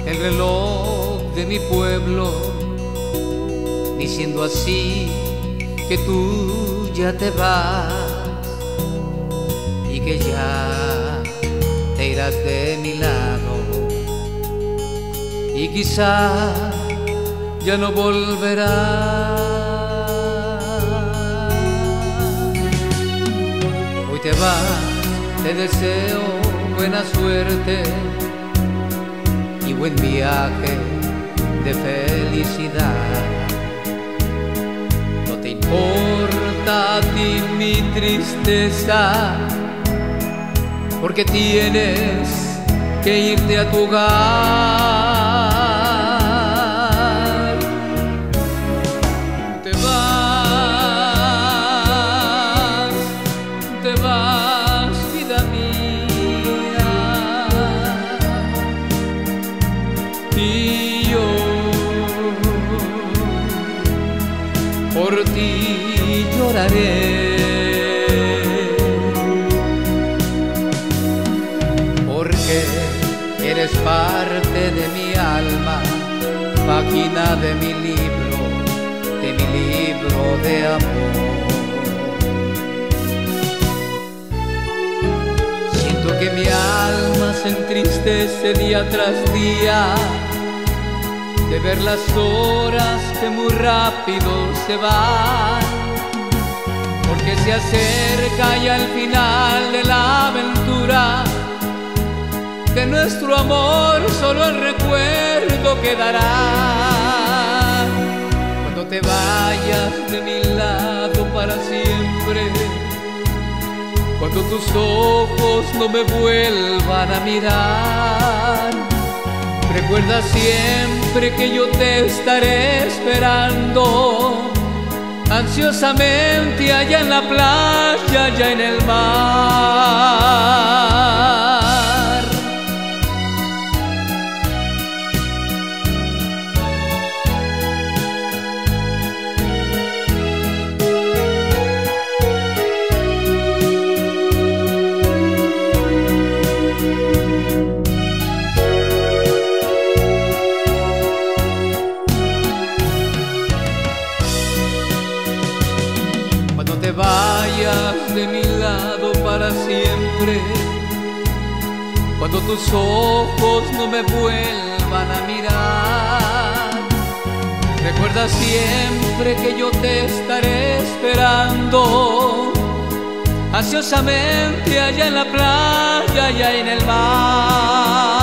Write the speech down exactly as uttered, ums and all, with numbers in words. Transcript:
el reloj de mi pueblo, diciendo así que tú ya te vas y que ya te irás de mi lado y quizá ya no volverás. Hoy te vas, te deseo buena suerte y buen viaje de felicidad. No te importa a ti mi tristeza, porque tienes que irte a tu hogar. Te vas, te vas, vida mía, y yo por ti lloraré. Eres parte de mi alma, página de mi libro, de mi libro de amor. Siento que mi alma se entristece día tras día de ver las horas que muy rápido se van, porque se acerca ya el final de la aventura. De nuestro amor solo el recuerdo quedará. Cuando te vayas de mi lado para siempre, cuando tus ojos no me vuelvan a mirar, recuerda siempre que yo te estaré esperando ansiosamente allá en la playa, allá en el mar. Cuando te vayas de mi lado para siempre, cuando tus ojos no me vuelvan a mirar, recuerda siempre que yo te estaré esperando ansiosamente allá en la playa, allá en el mar.